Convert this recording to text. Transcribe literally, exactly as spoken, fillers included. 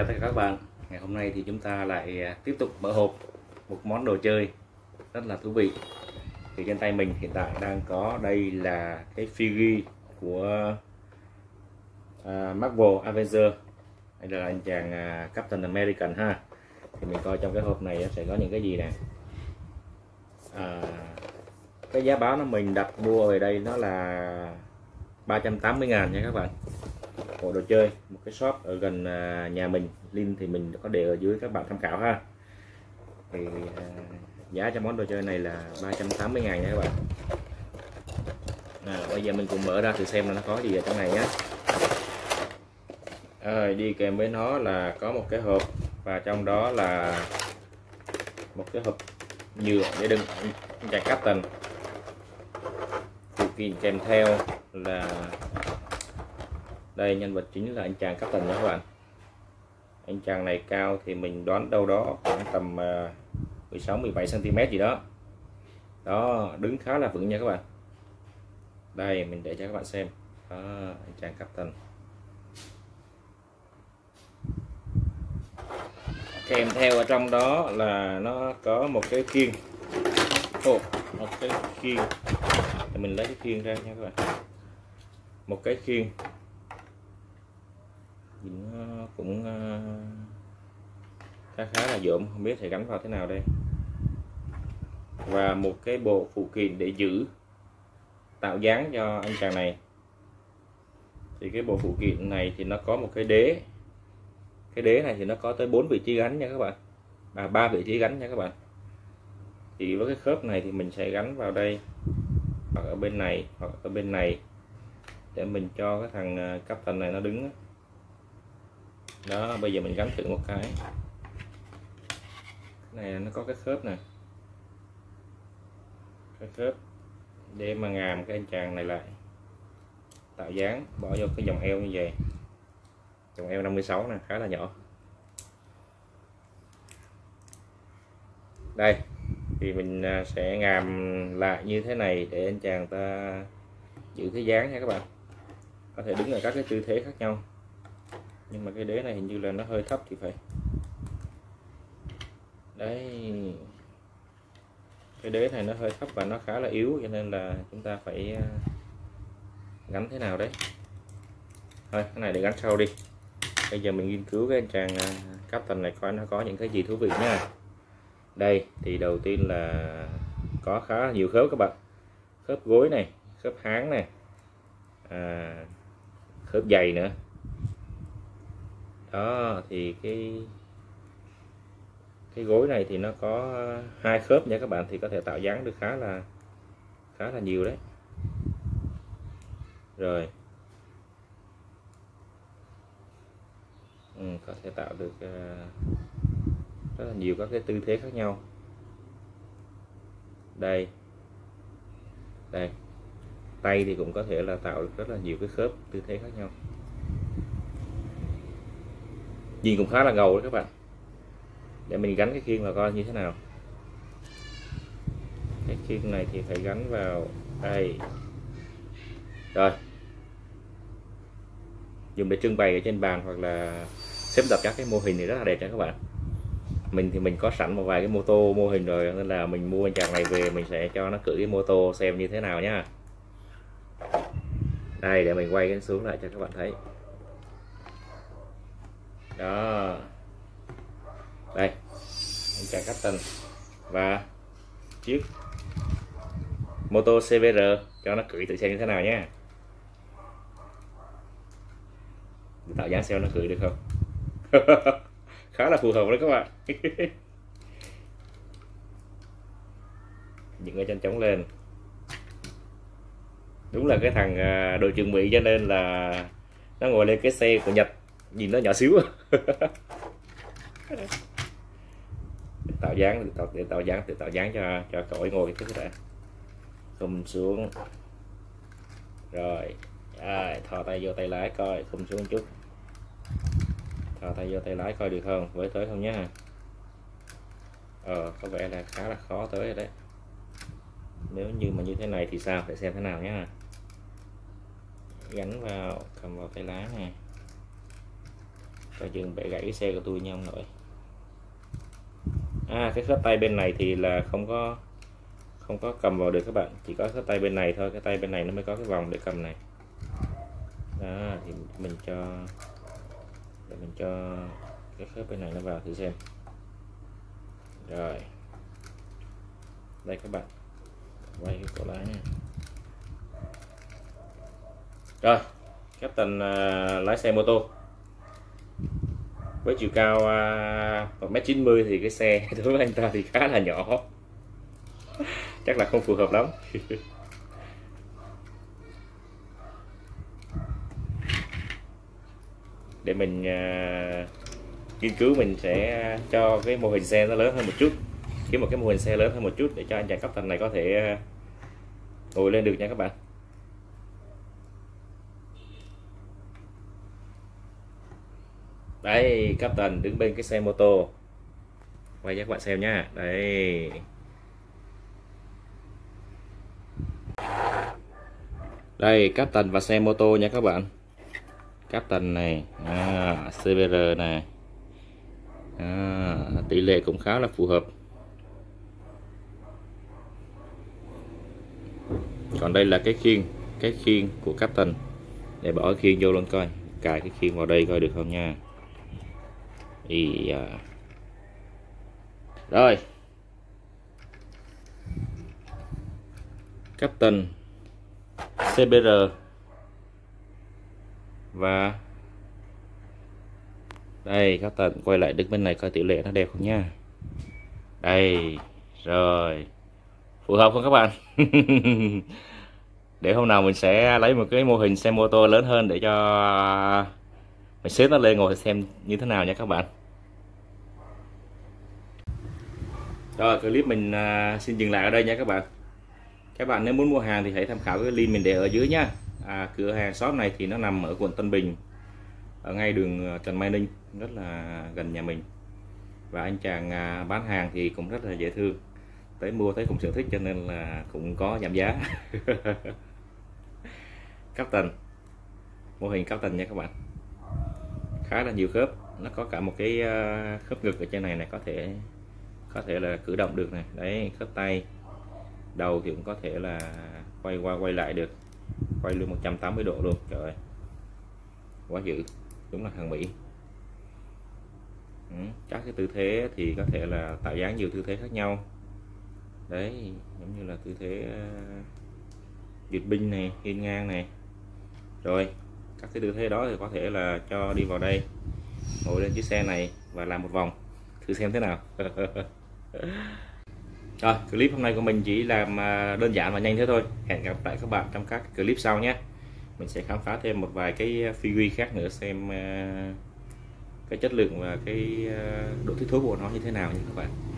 chào tất cả các bạn. Ngày hôm nay thì chúng ta lại tiếp tục mở hộp một món đồ chơi rất là thú vị. Thì trên tay mình hiện tại đang có đây là cái figure của uh, Marvel Avenger. Đây là anh chàng uh, Captain American ha. Thì mình coi trong cái hộp này sẽ có những cái gì nè. À, cái giá báo nó mình đặt mua về đây nó là ba trăm tám mươi ngàn nha các bạn. Bộ đồ chơi, một cái shop ở gần nhà mình, link thì mình có để ở dưới các bạn tham khảo ha. Thì uh, giá cho món đồ chơi này là ba trăm tám mươi ngàn nha các bạn. À, bây giờ mình cùng mở ra thử xem là nó có gì ở trong này nhé. À, đi kèm với nó là có một cái hộp, và trong đó là một cái hộp nhựa để đựng chai Captain. Phụ kiện kèm theo là đây, nhân vật chính là anh chàng Captain nha các bạn. Anh chàng này cao thì mình đoán đâu đó khoảng tầm mười sáu mười bảy xăng ti mét gì đó. Đó, đứng khá là vững nha các bạn. Đây mình để cho các bạn xem. Đó, anh chàng Captain. Kèm theo ở trong đó là nó có một cái khiên. Ồ, một cái khiên. Để mình lấy cái khiên ra nha các bạn. Một cái khiên. Nó cũng khá khá là dởm, không biết sẽ gắn vào thế nào đây. Và một cái bộ phụ kiện để giữ tạo dáng cho anh chàng này. Thì cái bộ phụ kiện này thì nó có một cái đế. Cái đế này thì nó có tới bốn vị trí gắn nha các bạn. À, ba vị trí gắn nha các bạn. Thì với cái khớp này thì mình sẽ gắn vào đây, hoặc ở bên này, hoặc ở bên này, để mình cho cái thằng Captain này nó đứng. Đó, bây giờ mình gắn thử một cái. Cái này nó có cái khớp này, cái khớp để mà ngàm cái anh chàng này lại, tạo dáng, bỏ vô cái vòng eo như vậy. Vòng eo năm mươi sáu này khá là nhỏ. Đây thì mình sẽ ngàm lại như thế này để anh chàng ta giữ cái dáng nha các bạn. Có thể đứng ở các cái tư thế khác nhau, nhưng mà cái đế này hình như là nó hơi thấp thì phải. Đấy, cái đế này nó hơi thấp và nó khá là yếu, cho nên là chúng ta phải gắn thế nào đấy. Thôi cái này để gắn sau đi. Bây giờ mình nghiên cứu cái anh chàng Captain này coi nó có những cái gì thú vị nha. Đây thì đầu tiên là có khá là nhiều khớp các bạn. Khớp gối này, khớp háng này, à, khớp giày nữa. Đó thì cái cái gối này thì nó có hai khớp nha các bạn, thì có thể tạo dáng được khá là khá là nhiều đấy. Rồi ừ, có thể tạo được uh, rất là nhiều các cái tư thế khác nhau. Đây đây tay thì cũng có thể là tạo được rất là nhiều cái khớp tư thế khác nhau. Nhìn cũng khá là ngầu đấy các bạn. Để mình gắn cái khiên vào coi như thế nào. Cái khiên này thì phải gắn vào đây. Rồi, dùng để trưng bày ở trên bàn hoặc là xếp đặt các cái mô hình thì rất là đẹp nha các bạn. Mình thì mình có sẵn một vài cái mô tô mô hình rồi, nên là mình mua anh chàng này về mình sẽ cho nó cưỡi cái mô tô xem như thế nào nhá. Đây, để mình quay cái xuống lại cho các bạn thấy. Đó, đây anh chàng Captain và chiếc mô tô xê vê rờ, cho nó cưỡi tự xem như thế nào nhé. Tạo dáng xem nó cưỡi được không. Khá là phù hợp đấy các bạn. Những cái chân trống lên, đúng là cái thằng đội trưởng Mỹ, cho nên là nó ngồi lên cái xe của Nhật nhìn nó nhỏ xíu. Tạo dáng để tạo, để tạo dáng để tạo dáng cho cho cậu ấy ngồi cái đã. Khum xuống rồi, à, thò tay vô tay lái coi, khum xuống một chút, thò tay vô tay lái coi được không, với tới không nhá. Ờ, có vẻ là khá là khó tới rồi đấy. Nếu như mà như thế này thì sao, để xem thế nào nhá. Gắn vào, cầm vào tay lái này. coi chừng bẻ gãy cái xe của tôi nha ông nội. À, cái khớp tay bên này thì là không có không có cầm vào được các bạn, chỉ có khớp tay bên này thôi, cái tay bên này nó mới có cái vòng để cầm này. Đó, thì mình cho để mình cho cái khớp bên này nó vào thử xem. Rồi đây các bạn, quay cái cổ lái nha. Rồi Captain uh, lái xe mô tô với chiều cao uh, một mét chín mươi thì cái xe đối với anh ta thì khá là nhỏ, chắc là không phù hợp lắm. Để mình uh, nghiên cứu, mình sẽ cho cái mô hình xe nó lớn hơn một chút, kiếm một cái mô hình xe lớn hơn một chút để cho anh chàng Captain này có thể uh, ngồi lên được nha các bạn. Đây, Captain đứng bên cái xe mô tô, quay cho các bạn xem nha. Đây, đây Captain và xe mô tô nha các bạn. Captain này, à, xê vê rờ này, à, tỷ lệ cũng khá là phù hợp. Còn đây là cái khiên, cái khiên của Captain, để bỏ cái khiên vô luôn coi, cài cái khiên vào đây coi được không nha. Ý, à. Rồi Captain, xê bê rờ và đây Captain quay lại đứng bên này coi tỷ lệ nó đẹp không nha. Đây rồi, phù hợp không các bạn? Để hôm nào mình sẽ lấy một cái mô hình xe mô tô lớn hơn để cho mình xếp nó lên ngồi xem như thế nào nha các bạn. Rồi clip mình uh, xin dừng lại ở đây nha các bạn. Các bạn nếu muốn mua hàng thì hãy tham khảo cái link mình để ở dưới nhá. À, cửa hàng shop này thì nó nằm ở quận Tân Bình, ở ngay đường Trần Mai Ninh, rất là gần nhà mình. Và anh chàng uh, bán hàng thì cũng rất là dễ thương, tới mua thấy cũng sở thích cho nên là cũng có giảm giá. Captain, mô hình Captain nha các bạn, khá là nhiều khớp, nó có cả một cái uh, khớp ngực ở trên này này, có thể có thể là cử động được này. Đấy, khớp tay, đầu thì cũng có thể là quay qua quay lại được, quay luôn một trăm tám mươi độ luôn. Trời ơi, quá dữ, đúng là hàng Mỹ. Ừ, các cái tư thế thì có thể là tạo dáng nhiều tư thế khác nhau. Đấy, giống như là tư thế uh, duyệt binh này, hiên ngang này. Rồi các cái tư thế đó thì có thể là cho đi vào đây, ngồi lên chiếc xe này và làm một vòng thử xem thế nào. Rồi clip hôm nay của mình chỉ làm đơn giản và nhanh thế thôi. Hẹn gặp lại các bạn trong các clip sau nhé. Mình sẽ khám phá thêm một vài cái figure khác nữa, xem cái chất lượng và cái độ thích thú của nó như thế nào nha các bạn.